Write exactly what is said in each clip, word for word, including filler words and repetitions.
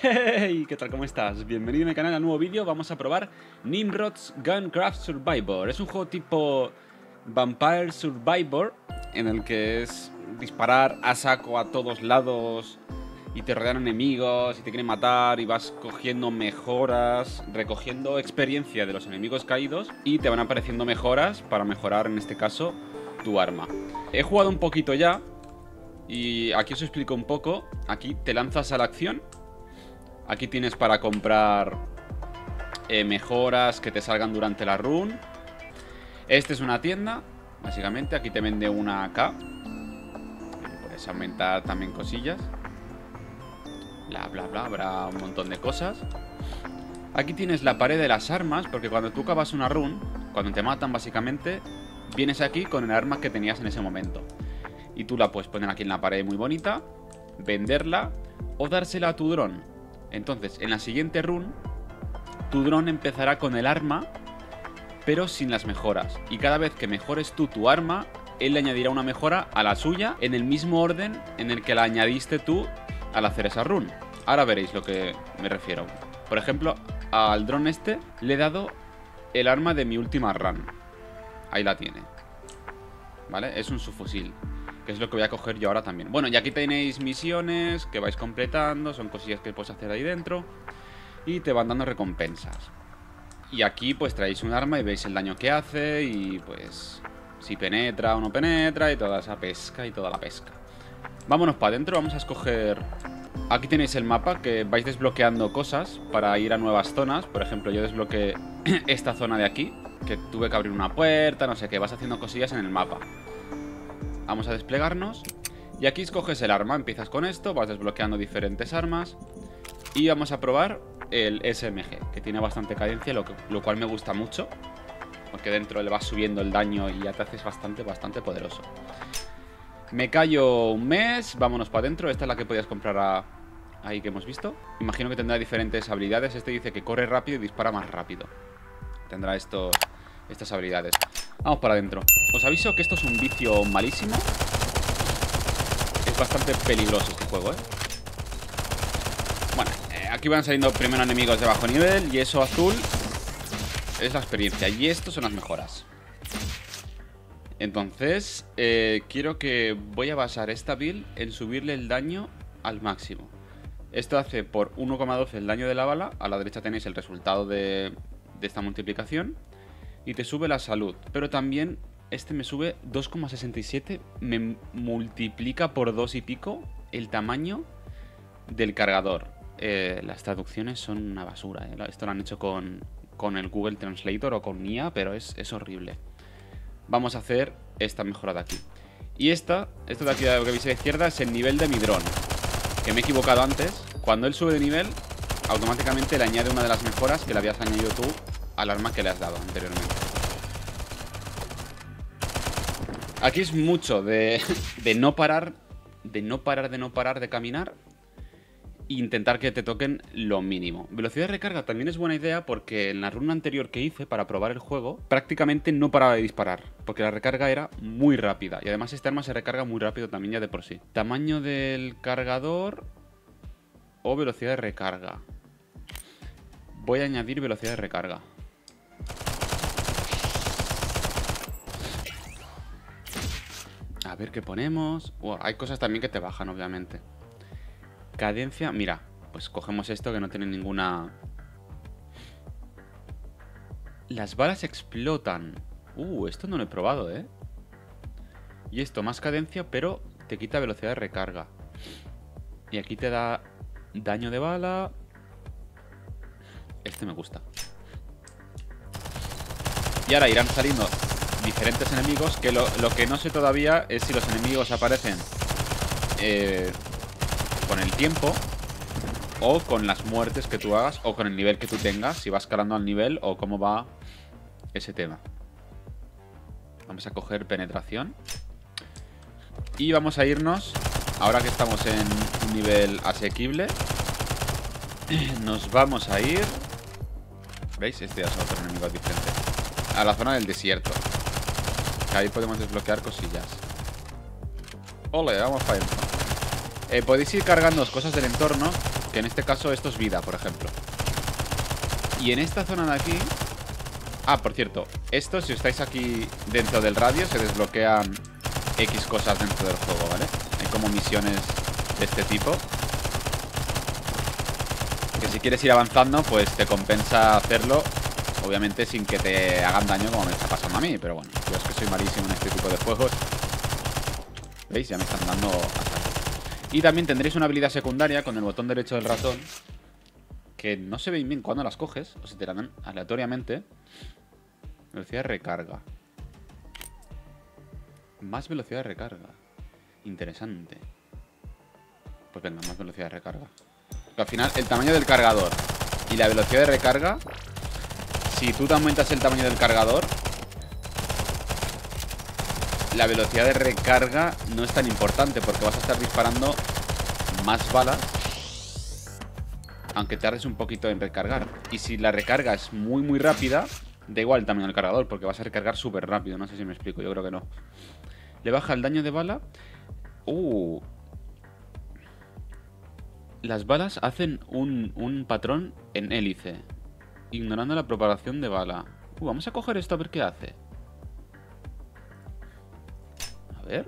Hey, ¿qué tal? ¿Cómo estás? Bienvenido a mi canal a un nuevo vídeo. Vamos a probar Nimrod's Guncraft Survivor. Es un juego tipo Vampire Survivor, en el que es disparar a saco a todos lados y te rodean enemigos y te quieren matar y vas cogiendo mejoras, recogiendo experiencia de los enemigos caídos y te van apareciendo mejoras para mejorar, en este caso, tu arma. He jugado un poquito ya y aquí os explico un poco. Aquí te lanzas a la acción. Aquí tienes para comprar eh, mejoras que te salgan durante la run. Esta es una tienda, básicamente. Aquí te vende una A K. Puedes aumentar también cosillas. Bla, bla, bla. Habrá un montón de cosas. Aquí tienes la pared de las armas, porque cuando tú acabas una run, cuando te matan básicamente, vienes aquí con el arma que tenías en ese momento. Y tú la puedes poner aquí en la pared muy bonita, venderla o dársela a tu dron. Entonces, en la siguiente run, tu dron empezará con el arma, pero sin las mejoras. Y cada vez que mejores tú tu arma, él le añadirá una mejora a la suya en el mismo orden en el que la añadiste tú al hacer esa run. Ahora veréis lo que me refiero. Por ejemplo, al dron este le he dado el arma de mi última run. Ahí la tiene. ¿Vale? Es un subfusil, que es lo que voy a coger yo ahora también. Bueno, y aquí tenéis misiones que vais completando. Son cosillas que puedes hacer ahí dentro y te van dando recompensas. Y aquí pues traéis un arma y veis el daño que hace. Y pues si penetra o no penetra. Y toda esa pesca y toda la pesca. Vámonos para adentro, vamos a escoger. Aquí tenéis el mapa, que vais desbloqueando cosas para ir a nuevas zonas. Por ejemplo, yo desbloqueé esta zona de aquí, que tuve que abrir una puerta, no sé qué. Vas haciendo cosillas en el mapa. Vamos a desplegarnos. Y aquí escoges el arma, empiezas con esto, vas desbloqueando diferentes armas. Y vamos a probar el S M G, que tiene bastante cadencia, lo, que, lo cual me gusta mucho, porque dentro le vas subiendo el daño y ya te haces bastante, bastante poderoso. Me callo un mes, vámonos para adentro. Esta es la que podías comprar a... ahí que hemos visto. Imagino que tendrá diferentes habilidades. Este dice que corre rápido y dispara más rápido. Tendrá estos, estas habilidades. Vamos para adentro. Os aviso que esto es un vicio malísimo. Es bastante peligroso este juego, ¿eh? Bueno, eh, aquí van saliendo primero enemigos de bajo nivel. Y eso azul es la experiencia. Y estos son las mejoras. Entonces, eh, quiero que voy a basar esta build en subirle el daño al máximo. Esto hace por uno coma doce el daño de la bala. A la derecha tenéis el resultado de, de esta multiplicación. Y te sube la salud. Pero también este me sube dos coma sesenta y siete. Me multiplica por dos y pico el tamaño del cargador. Eh, las traducciones son una basura, ¿eh? Esto lo han hecho con, con el Google Translator o con I A, pero es, es horrible. Vamos a hacer esta mejora de aquí. Y esta, esta de aquí que veis a la izquierda es el nivel de mi dron, que me he equivocado antes. Cuando él sube de nivel, automáticamente le añade una de las mejoras que le habías añadido tú al arma que le has dado anteriormente. Aquí es mucho de, de no parar, de no parar, de no parar de caminar. E intentar que te toquen lo mínimo. Velocidad de recarga también es buena idea, porque en la run anterior que hice para probar el juego, prácticamente no paraba de disparar, porque la recarga era muy rápida. Y además este arma se recarga muy rápido también ya de por sí. Tamaño del cargador o velocidad de recarga. Voy a añadir velocidad de recarga. A ver qué ponemos. Wow, hay cosas también que te bajan, obviamente. Cadencia, mira, pues cogemos esto que no tiene ninguna... Las balas explotan. Uh, esto no lo he probado, ¿eh? Y esto, más cadencia, pero te quita velocidad de recarga. Y aquí te da daño de bala. Este me gusta. Y ahora irán saliendo diferentes enemigos, que lo, lo que no sé todavía es si los enemigos aparecen eh... con el tiempo, o con las muertes que tú hagas, o con el nivel que tú tengas, si vas escalando al nivel, o cómo va ese tema. Vamos a coger penetración. Y vamos a irnos, ahora que estamos en un nivel asequible, nos vamos a ir... ¿Veis? Este ya es otro enemigo diferente. A la zona del desierto. Que ahí podemos desbloquear cosillas. Ole, vamos para adentro. eh, podéis ir cargando cosas del entorno, que en este caso esto es vida, por ejemplo. Y en esta zona de aquí... Ah, por cierto, esto si estáis aquí dentro del radio se desbloquean X cosas dentro del juego, ¿vale? Hay como misiones de este tipo, que si quieres ir avanzando, pues te compensa hacerlo, obviamente sin que te hagan daño como me está pasando a mí. Pero bueno, yo es que soy malísimo en este tipo de juegos. ¿Veis? Ya me están dando a saco. Y también tendréis una habilidad secundaria con el botón derecho del ratón, que no se ve bien cuando las coges, o se te la dan aleatoriamente. Velocidad de recarga. Más velocidad de recarga. Interesante. Pues venga, más velocidad de recarga. Porque al final, el tamaño del cargador y la velocidad de recarga, si tú te aumentas el tamaño del cargador, la velocidad de recarga no es tan importante, porque vas a estar disparando más balas, aunque tardes un poquito en recargar. Y si la recarga es muy muy rápida, da igual el tamaño del cargador, porque vas a recargar súper rápido. No sé si me explico, yo creo que no. Le baja el daño de bala. Uh. Las balas hacen un, un patrón en hélice, ignorando la propagación de bala. Uh, vamos a coger esto a ver qué hace. A ver.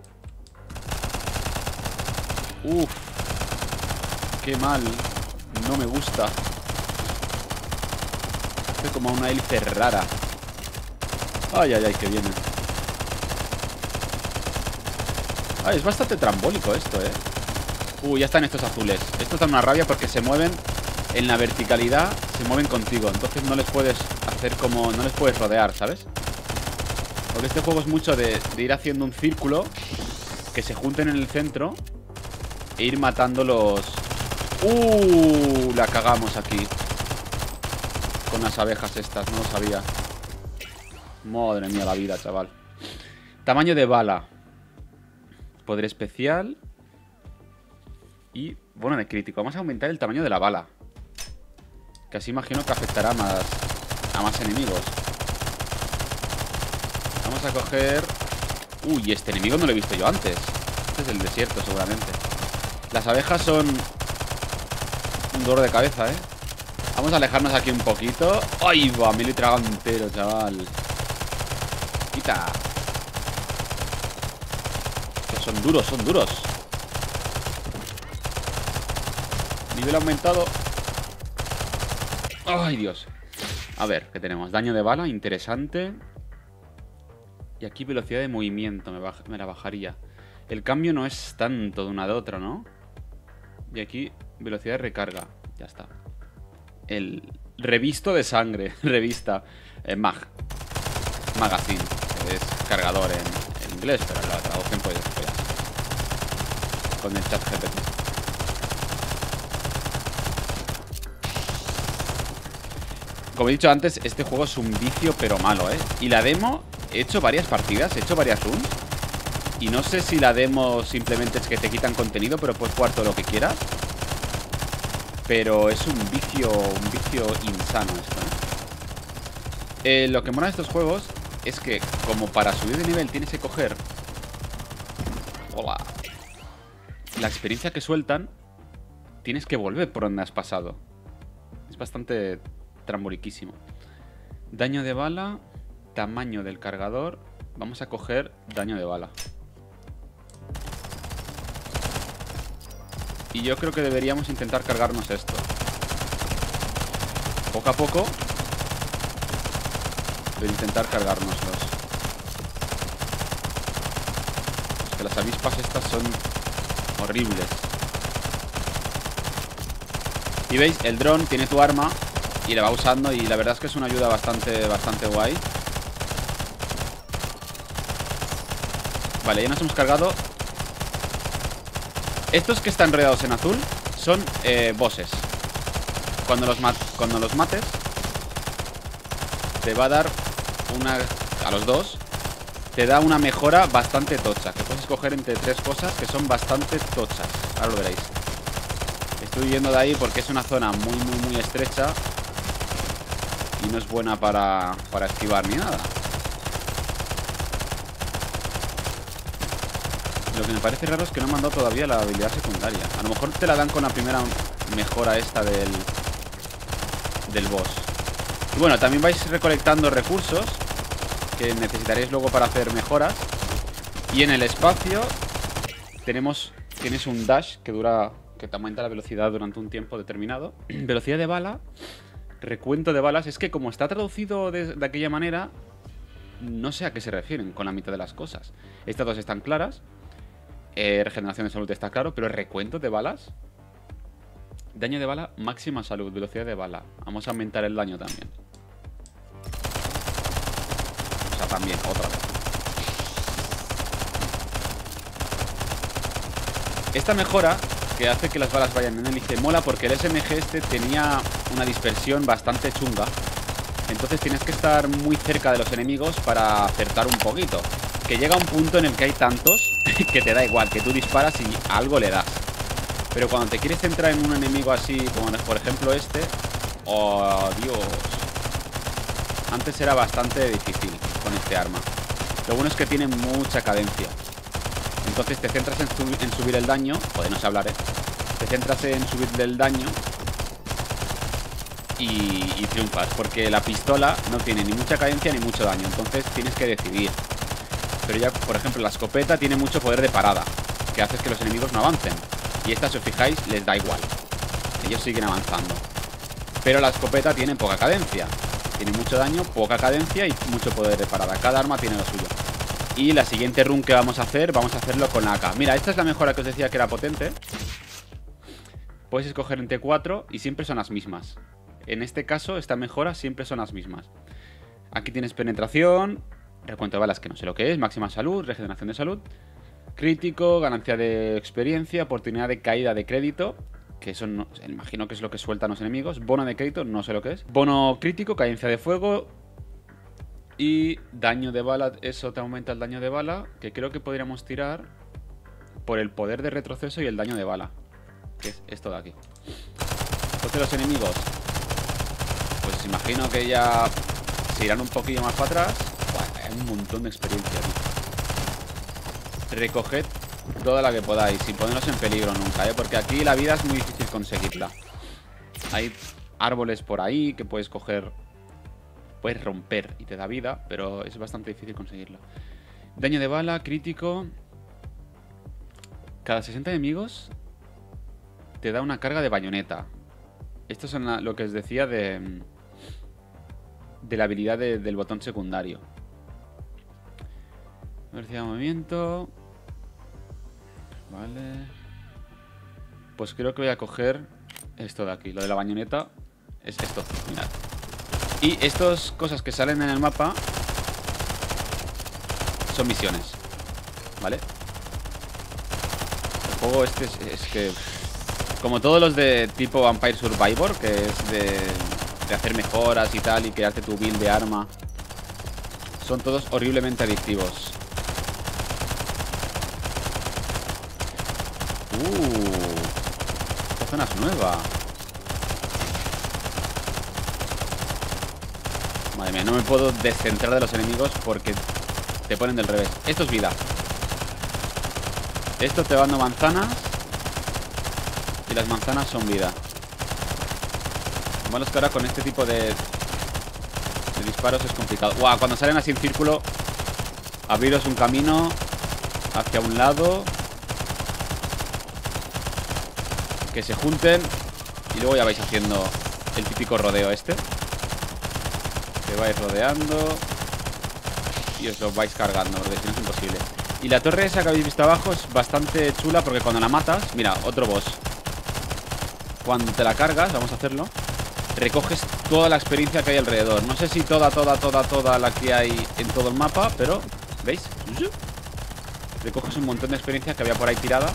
Uf. Qué mal. No me gusta. Hace como una hélice rara. Ay, ay, ay, que viene. Ay, es bastante trambólico esto, eh. Uh, ya están estos azules. Estos dan una rabia porque se mueven en la verticalidad, se mueven contigo. Entonces no les puedes hacer como... No les puedes rodear, ¿sabes? Porque este juego es mucho de, de ir haciendo un círculo, que se junten en el centro e ir matando los... Uh, la cagamos aquí con las abejas estas, no lo sabía. Madre mía la vida, chaval. Tamaño de bala. Poder especial. Y, bueno, de crítico. Vamos a aumentar el tamaño de la bala, que así imagino que afectará a más, a más enemigos. Vamos a coger... Uy, este enemigo no lo he visto yo antes. Este es el desierto, seguramente. Las abejas son un dolor de cabeza, ¿eh? Vamos a alejarnos aquí un poquito. ¡Ay, va! Me lo he tragado entero, chaval. Quita. Estos son duros, son duros. Nivel aumentado. ¡Ay, Dios! A ver, ¿qué tenemos? Daño de bala, interesante. Y aquí velocidad de movimiento, me, baj me la bajaría. El cambio no es tanto de una de otra, ¿no? Y aquí velocidad de recarga. Ya está. El revisto de sangre. Revista. Eh, mag. Magazine. Es cargador en, en inglés, pero la traducción puede ser con el chat G P T. Como he dicho antes, este juego es un vicio pero malo, ¿eh? Y la demo, he hecho varias partidas, he hecho varias runs. Y no sé si la demo simplemente es que te quitan contenido, pero puedes jugar todo lo que quieras. Pero es un vicio, un vicio insano esto, ¿eh? Eh, lo que mola de estos juegos es que, como para subir de nivel tienes que coger... Hola. La experiencia que sueltan, tienes que volver por donde has pasado. Es bastante tramboliquísimo. Daño de bala, tamaño del cargador. Vamos a coger daño de bala. Y yo creo que deberíamos intentar cargarnos esto. Poco a poco. Pero intentar cargárnoslos. Es que las avispas estas son horribles. Y veis, el dron tiene tu arma y la va usando, y la verdad es que es una ayuda bastante, bastante guay. Vale, ya nos hemos cargado. Estos que están enredados en azul son eh, bosses. Cuando los, mat cuando los mates, te va a dar una... A los dos te da una mejora bastante tocha, que puedes escoger entre tres cosas que son bastante tochas. Ahora lo veréis. Estoy yendo de ahí porque es una zona muy, muy, muy estrecha y no es buena para, para esquivar ni nada. Lo que me parece raro es que no me han dado todavía la habilidad secundaria. A lo mejor te la dan con la primera mejora esta del, del boss. Y bueno, también vais recolectando recursos que necesitaréis luego para hacer mejoras. Y en el espacio tenemos, tienes un dash que dura, que te aumenta la velocidad durante un tiempo determinado. Velocidad de bala, recuento de balas. Es que como está traducido de, de aquella manera, no sé a qué se refieren con la mitad de las cosas. Estas dos están claras. Eh, regeneración de salud está claro, pero recuento de balas. Daño de bala, máxima salud, velocidad de bala. Vamos a aumentar el daño también. O sea, también, otra vez. Esta mejora, que hace que las balas vayan en hélice, mola porque el S M G este tenía una dispersión bastante chunga. Entonces tienes que estar muy cerca de los enemigos para acertar un poquito. Que llega un punto en el que hay tantos que te da igual, que tú disparas y algo le das. Pero cuando te quieres centrar en un enemigo así, como por ejemplo este... ¡Oh, Dios! Antes era bastante difícil con este arma. Lo bueno es que tiene mucha cadencia. Entonces te centras en, sub en subir el daño. Joder, no sé hablar, ¿eh? Te centras en subir el daño y, y triunfas. Porque la pistola no tiene ni mucha cadencia ni mucho daño. Entonces tienes que decidir. Pero ya, por ejemplo, la escopeta tiene mucho poder de parada, que hace que los enemigos no avancen. Y esta, si os fijáis, les da igual. Ellos siguen avanzando. Pero la escopeta tiene poca cadencia. Tiene mucho daño, poca cadencia y mucho poder de parada. Cada arma tiene lo suyo. Y la siguiente run que vamos a hacer, vamos a hacerlo con la A K. Mira, esta es la mejora que os decía que era potente. Puedes escoger entre cuatro y siempre son las mismas. En este caso, esta mejora siempre son las mismas. Aquí tienes penetración, recuento de balas, que no sé lo que es, máxima salud, regeneración de salud, crítico, ganancia de experiencia, oportunidad de caída de crédito, que eso no, imagino que es lo que sueltan los enemigos, bono de crédito, no sé lo que es, bono crítico, cadencia de fuego y daño de bala. Eso te aumenta el daño de bala, que creo que podríamos tirar por el poder de retroceso y el daño de bala, que es esto de aquí. Entonces los enemigos, pues imagino que ya se irán un poquillo más para atrás. Buah, hay un montón de experiencia aquí. Recoged toda la que podáis, sin ponernos en peligro nunca, ¿eh? Porque aquí la vida es muy difícil conseguirla. Hay árboles por ahí que puedes coger, puedes romper y te da vida, pero es bastante difícil conseguirla. Daño de bala, crítico. Cada sesenta enemigos te da una carga de bayoneta. Esto es la, lo que os decía de, de la habilidad de, del botón secundario. Velocidad de movimiento. Vale. Pues creo que voy a coger esto de aquí. Lo de la bayoneta es esto, mirad. Y estas cosas que salen en el mapa son misiones, ¿vale? El juego este es, es que, como todos los de tipo Vampire Survivor, que es de, de hacer mejoras y tal, y crearte tu build de arma, son todos horriblemente adictivos. Uh, esta zona es nueva. Madre mía, no me puedo descentrar de los enemigos porque te ponen del revés. Esto es vida. Esto te va dando manzanas y las manzanas son vida. Lo malo es que ahora con este tipo de, de disparos es complicado. Guau, cuando salen así en círculo, abriros un camino hacia un lado, que se junten y luego ya vais haciendo el típico rodeo este. Que vais rodeando y os lo vais cargando, porque si no es imposible. Y la torre esa que habéis visto abajo es bastante chula porque cuando la matas, mira, otro boss. Cuando te la cargas, vamos a hacerlo, recoges toda la experiencia que hay alrededor. No sé si toda, toda, toda, toda la que hay en todo el mapa, pero, ¿veis? Recoges un montón de experiencia que había por ahí tirada.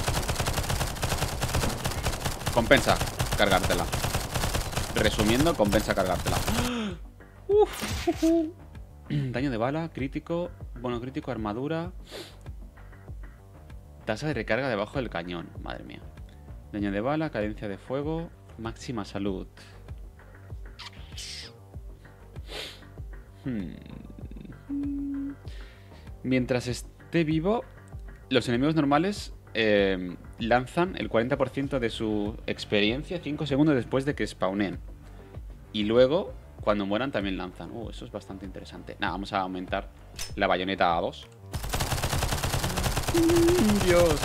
Compensa cargártela. Resumiendo, compensa cargártela. Uf, uf, uf. Daño de bala, crítico, bono crítico, armadura. Tasa de recarga debajo del cañón. Madre mía. Daño de bala, cadencia de fuego, máxima salud. Hmm. Mientras esté vivo, los enemigos normales eh, lanzan el cuarenta por ciento de su experiencia cinco segundos después de que spawnen. Y luego, cuando mueran, también lanzan. Uh, eso es bastante interesante. Nada, vamos a aumentar la bayoneta a dos. Dios.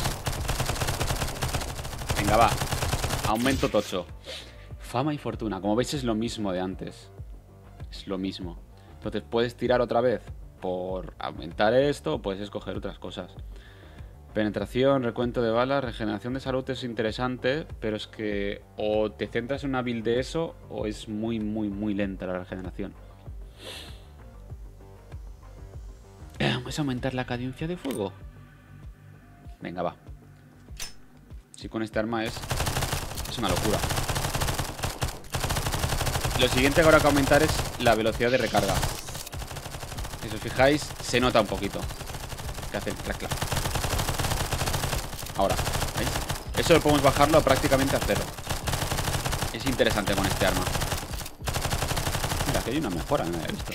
Venga, va. Aumento tocho. Fama y fortuna. Como veis es lo mismo de antes. Es lo mismo. Entonces puedes tirar otra vez por aumentar esto o puedes escoger otras cosas. Penetración, recuento de balas, regeneración de salud es interesante, pero es que o te centras en una build de eso o es muy, muy, muy lenta la regeneración. Vamos a aumentar la cadencia de fuego. Venga, va. Si con este arma es... es una locura. Lo siguiente que habrá que aumentar es la velocidad de recarga. Si os fijáis, se nota un poquito. Que hace el clac clac. Ahora, ¿veis? Eso lo podemos bajarlo prácticamente a cero. Es interesante con este arma. Mira, que hay una mejora en esto.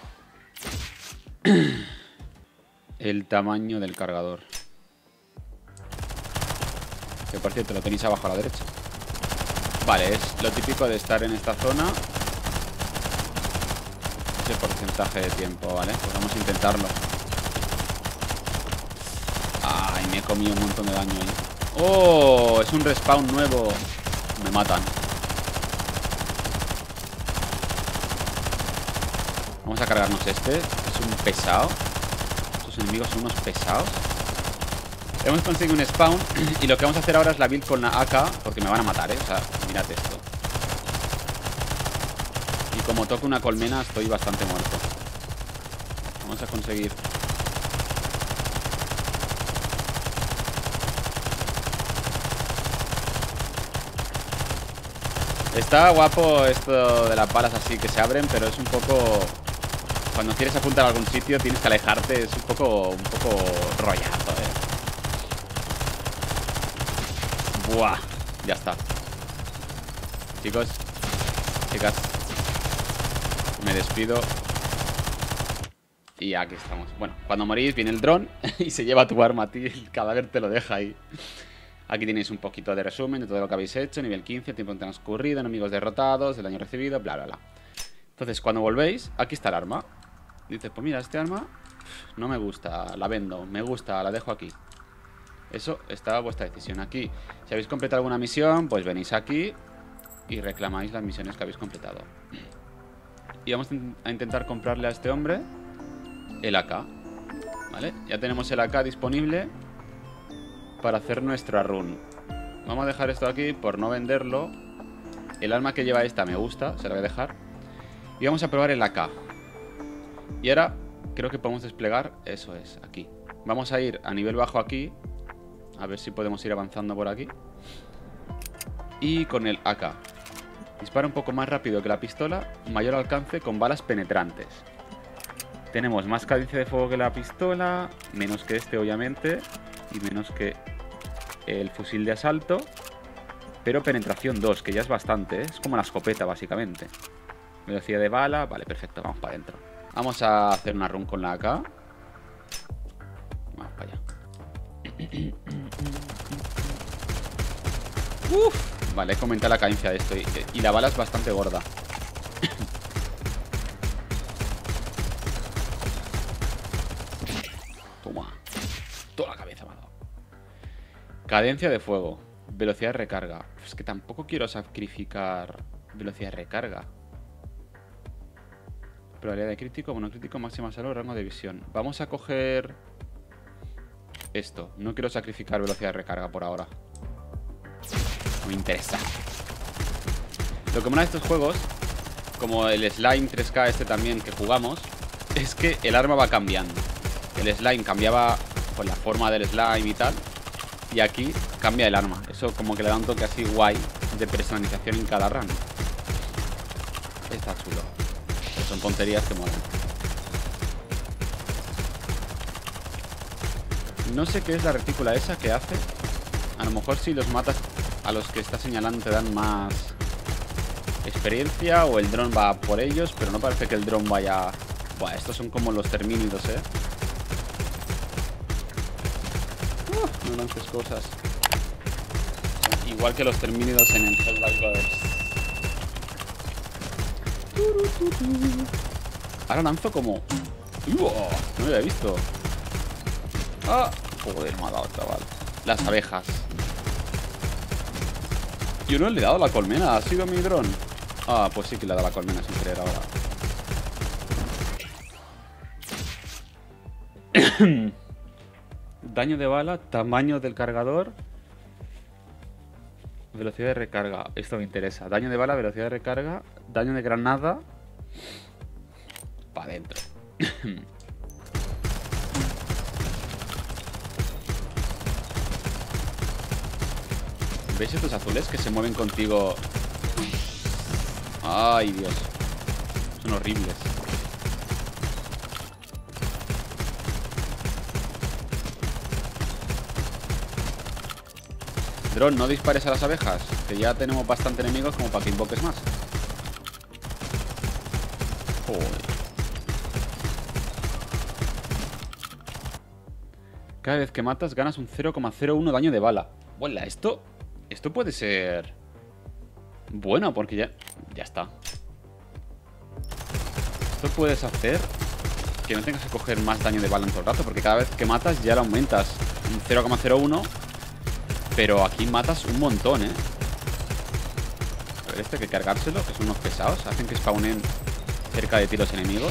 El tamaño del cargador. Que por cierto lo tenéis abajo a la derecha. Vale, es lo típico de estar en esta zona. Ese porcentaje de tiempo, ¿vale? Pues vamos a intentarlo. Ay, me he comido un montón de daño ahí. ¡Oh! Es un respawn nuevo. Me matan. Vamos a cargarnos este. Es un pesado. Estos enemigos son unos pesados. Hemos conseguido un spawn. Y lo que vamos a hacer ahora es la build con la A K. Porque me van a matar, ¿eh? O sea, mirad esto. Y como toque una colmena estoy bastante muerto. Vamos a conseguir... Está guapo esto de las balas así que se abren, pero es un poco... Cuando quieres apuntar a algún sitio tienes que alejarte. Es un poco, un poco rollazo, eh. Buah, ya está. Chicos, chicas, me despido. Y aquí estamos. Bueno, cuando morís viene el dron y se lleva tu arma a ti. El cadáver te lo deja ahí. Aquí tenéis un poquito de resumen de todo lo que habéis hecho. Nivel quince, tiempo transcurrido, enemigos derrotados, el daño recibido, bla, bla, bla. Entonces, cuando volvéis, aquí está el arma. Dices, pues mira, este arma no me gusta, la vendo. Me gusta, la dejo aquí. Eso está a vuestra decisión. Aquí, si habéis completado alguna misión, pues venís aquí y reclamáis las misiones que habéis completado. Y vamos a intentar comprarle a este hombre el A K. ¿Vale? Ya tenemos el A K disponible para hacer nuestra run. Vamos a dejar esto aquí por no venderlo. El arma que lleva esta me gusta, se la voy a dejar. Y vamos a probar el A K. Y ahora creo que podemos desplegar, eso es, aquí. Vamos a ir a nivel bajo aquí. A ver si podemos ir avanzando por aquí. Y con el A K. Dispara un poco más rápido que la pistola. Mayor alcance con balas penetrantes. Tenemos más cadencia de fuego que la pistola. Menos que este, obviamente. Y menos que el fusil de asalto. Pero penetración dos, que ya es bastante, ¿eh? Es como la escopeta, básicamente. Velocidad de bala. Vale, perfecto, vamos para adentro. Vamos a hacer una run con la A K. Vamos para allá. Uf, vale, he comentado la cadencia de esto y, y la bala es bastante gorda. Toma. Toda la cabeza me ha dado. Cadencia de fuego. Velocidad de recarga. Es que tampoco quiero sacrificar velocidad de recarga. Probabilidad de crítico, monocrítico, máxima salud, rango de visión. Vamos a coger esto. No quiero sacrificar velocidad de recarga por ahora. No me interesa. Lo que mola de estos juegos, como el Slime tres K este también que jugamos, es que el arma va cambiando. El Slime cambiaba con la forma del slime y tal, y aquí cambia el arma. Eso como que le da un toque así guay de personalización en cada run. Está chulo. Son tonterías que molan. No sé qué es la retícula esa que hace. A lo mejor si los matas a los que está señalando te dan más experiencia, o el dron va por ellos, pero no parece que el dron vaya... Buah, estos son como los termínidos, eh. lances cosas. Igual que los termínidos en el Helldivers. Ahora lanzo como... ¡Uah! No lo había visto. ¡Ah! Joder, me ha dado, chaval. Las abejas. Yo no le he dado la colmena. ¿Ha sido mi dron? Ah, pues sí que le he dado la colmena sin querer ahora. Daño de bala, tamaño del cargador, velocidad de recarga. Esto me interesa. Daño de bala, velocidad de recarga, daño de granada. Para adentro. ¿Veis estos azules que se mueven contigo? Ay, Dios. Son horribles. Dron, no dispares a las abejas, que ya tenemos bastante enemigos como para que invoques más. Joder. Cada vez que matas ganas un cero coma cero uno daño de bala. Bueno, esto... Esto puede ser... bueno, porque ya... Ya está. Esto puedes hacer que no tengas que coger más daño de bala en todo el rato, porque cada vez que matas ya lo aumentas un cero coma cero uno. Pero aquí matas un montón, ¿eh? A ver, este hay que cargárselo, que son unos pesados. Hacen que spawnen cerca de ti los enemigos.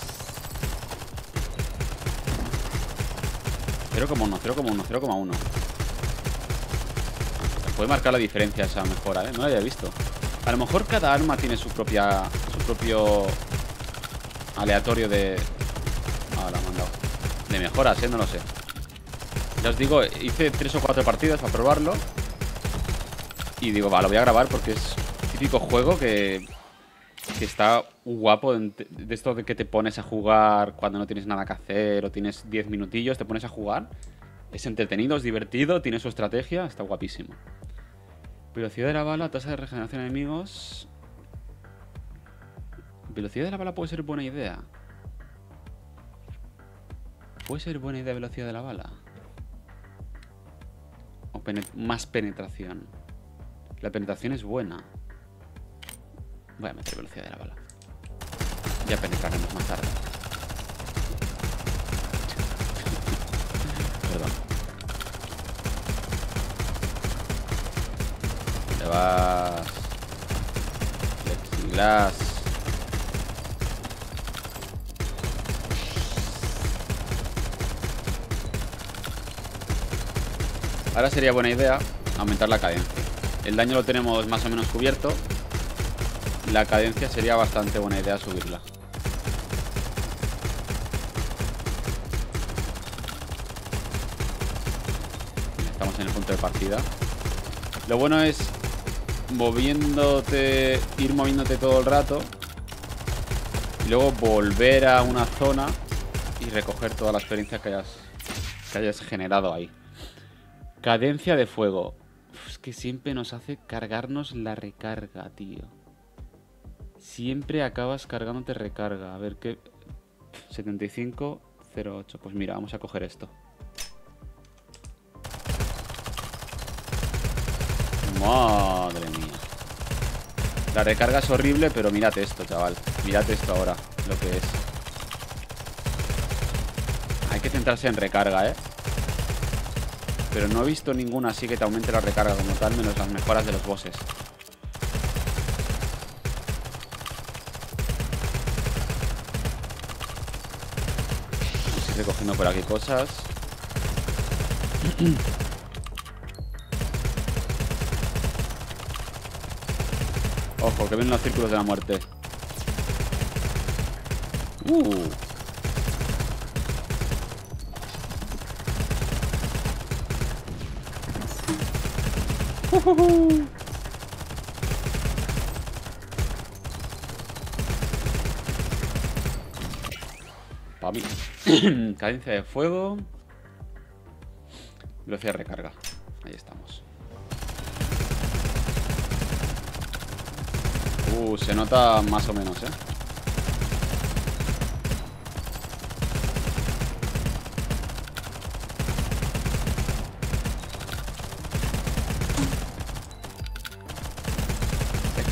cero coma uno, cero coma uno, cero coma uno. Puede marcar la diferencia esa mejora, ¿eh? No la había visto. A lo mejor cada arma tiene su propia... Su propio... aleatorio de... Ah, la han mandado. De mejoras, ¿eh? No lo sé. Ya os digo, hice tres o cuatro partidas para probarlo. Y digo, va, lo voy a grabar porque es típico juego que... Que está guapo. De, de esto de que te pones a jugar cuando no tienes nada que hacer o tienes diez minutillos, te pones a jugar. Es entretenido, es divertido, tiene su estrategia, está guapísimo. Velocidad de la bala, tasa de regeneración de enemigos. Velocidad de la bala puede ser buena idea. Puede ser buena idea velocidad de la bala. O penet- más penetración. La penetración es buena. Voy a meter velocidad de la bala. Ya penetraremos más tarde. Perdón. ¿Dónde vas? Plexiglas. Ahora sería buena idea aumentar la cadencia. El daño lo tenemos más o menos cubierto. La cadencia sería bastante buena idea subirla. Estamos en el punto de partida. Lo bueno es moviéndote, ir moviéndote todo el rato y luego volver a una zona y recoger toda la experiencia que hayas, que hayas generado ahí. Cadencia de fuego. Uf, es que siempre nos hace cargarnos la recarga, tío. Siempre acabas cargándote recarga. A ver qué... setenta y cinco cero ocho. Pues mira, vamos a coger esto. Madre mía. La recarga es horrible, pero mírate esto, chaval. Mírate esto ahora, lo que es. Hay que centrarse en recarga, ¿eh? Pero no he visto ninguna así que te aumente la recarga como tal, menos las mejoras de los bosses. Estoy cogiendo por aquí cosas. Ojo, que ven los círculos de la muerte. Uh. Uh-huh. Para mí. Cadencia de fuego. Velocidad de recarga. Ahí estamos. Uh, se nota más o menos, ¿eh?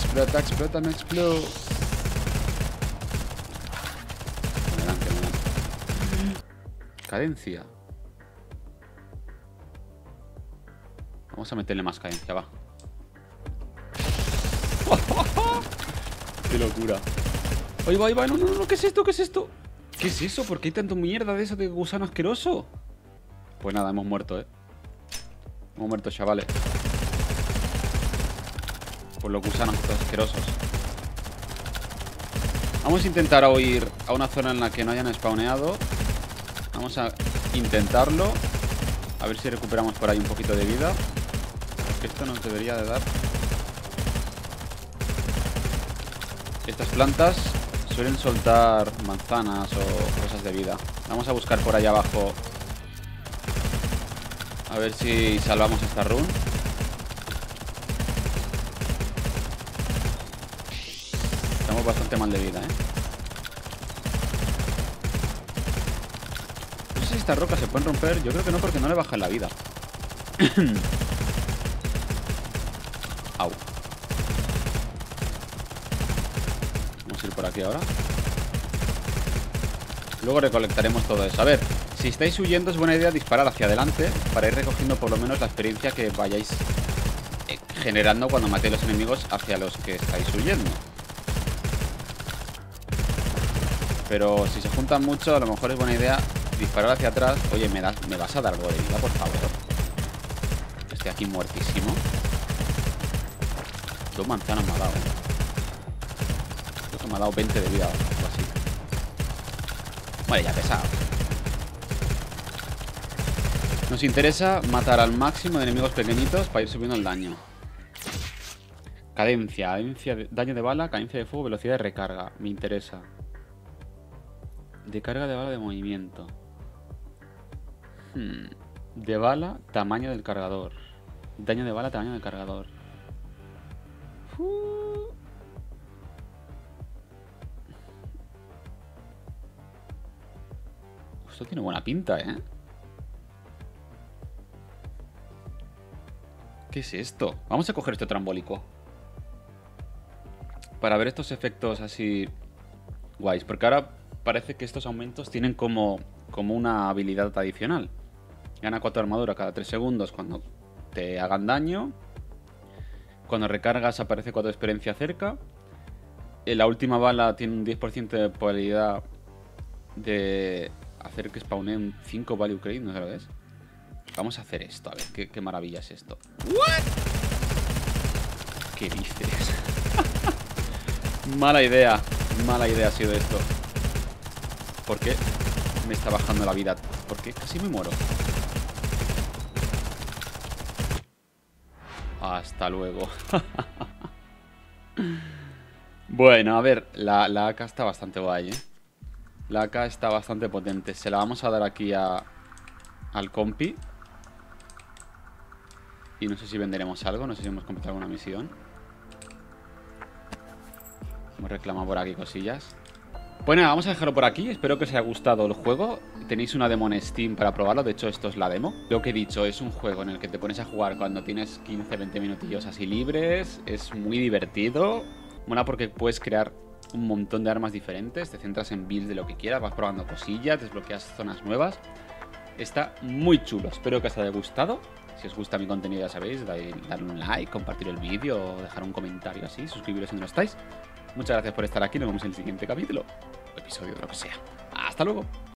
Explota, explota, no explota. Adelante, adelante. Cadencia. Vamos a meterle más cadencia, va. ¡Qué locura! ¡Ahí va, ahí va! ¡No, no, no! ¿Qué es esto? ¿Qué es esto? ¿Qué es eso? ¿Por qué hay tanto mierda de eso de gusano asqueroso? Pues nada, hemos muerto, ¿eh? Hemos muerto, chavales. Por los gusanos estos asquerosos. Vamos a intentar huir a una zona en la que no hayan spawneado. Vamos a intentarlo. A ver si recuperamos por ahí un poquito de vida. Porque esto nos debería de dar. Estas plantas suelen soltar manzanas o cosas de vida. Vamos a buscar por ahí abajo. A ver si salvamos esta run. Estamos bastante mal de vida, ¿eh? No sé si estas rocas se pueden romper. Yo creo que no, porque no le bajan la vida. Au. Vamos a ir por aquí ahora. Luego recolectaremos todo eso. A ver, si estáis huyendo es buena idea disparar hacia adelante para ir recogiendo por lo menos la experiencia que vayáis generando cuando matéis los enemigos hacia los que estáis huyendo. Pero si se juntan mucho, a lo mejor es buena idea disparar hacia atrás. Oye, ¿me, das, ¿me vas a dar algo de vida, por favor? Estoy aquí muertísimo. Dos manzanas me ha dado. Creo que me ha dado veinte de vida o algo así. Vale, ya pesado. Nos interesa matar al máximo de enemigos pequeñitos para ir subiendo el daño. Cadencia, cadencia de, daño de bala, cadencia de fuego, velocidad de recarga. Me interesa. De carga de bala de movimiento. Hmm. De bala, tamaño del cargador. Daño de bala, tamaño del cargador. Uh. Esto tiene buena pinta, ¿eh? ¿Qué es esto? Vamos a coger este trambólico para ver estos efectos así guays. Porque ahora parece que estos aumentos tienen como, como una habilidad adicional. Gana cuatro armadura cada tres segundos cuando te hagan daño. Cuando recargas aparece cuatro de experiencia cerca. La última bala tiene un diez por ciento de probabilidad de hacer que spawneen cinco value credit, no sé lo que es. Vamos a hacer esto, a ver qué, qué maravilla es esto. ¿What? ¿Qué dices? Mala idea, mala idea ha sido esto. ¿Por qué me está bajando la vida? ¿Por qué casi me muero? Hasta luego. Bueno, a ver, la, la A K está bastante guay, ¿eh? La A K está bastante potente. Se la vamos a dar aquí a, al compi. Y no sé si venderemos algo, no sé si hemos completado alguna misión. Hemos reclamado por aquí cosillas. Bueno, vamos a dejarlo por aquí. Espero que os haya gustado el juego. Tenéis una demo en Steam para probarlo. De hecho, esto es la demo. Lo que he dicho, es un juego en el que te pones a jugar cuando tienes quince veinte minutillos así libres. Es muy divertido. Mola porque puedes crear un montón de armas diferentes. Te centras en builds de lo que quieras. Vas probando cosillas, desbloqueas zonas nuevas. Está muy chulo. Espero que os haya gustado. Si os gusta mi contenido, ya sabéis, darle un like, compartir el vídeo o dejar un comentario así, suscribiros si no lo estáis. Muchas gracias por estar aquí, nos vemos en el siguiente capítulo, episodio de lo que sea. ¡Hasta luego!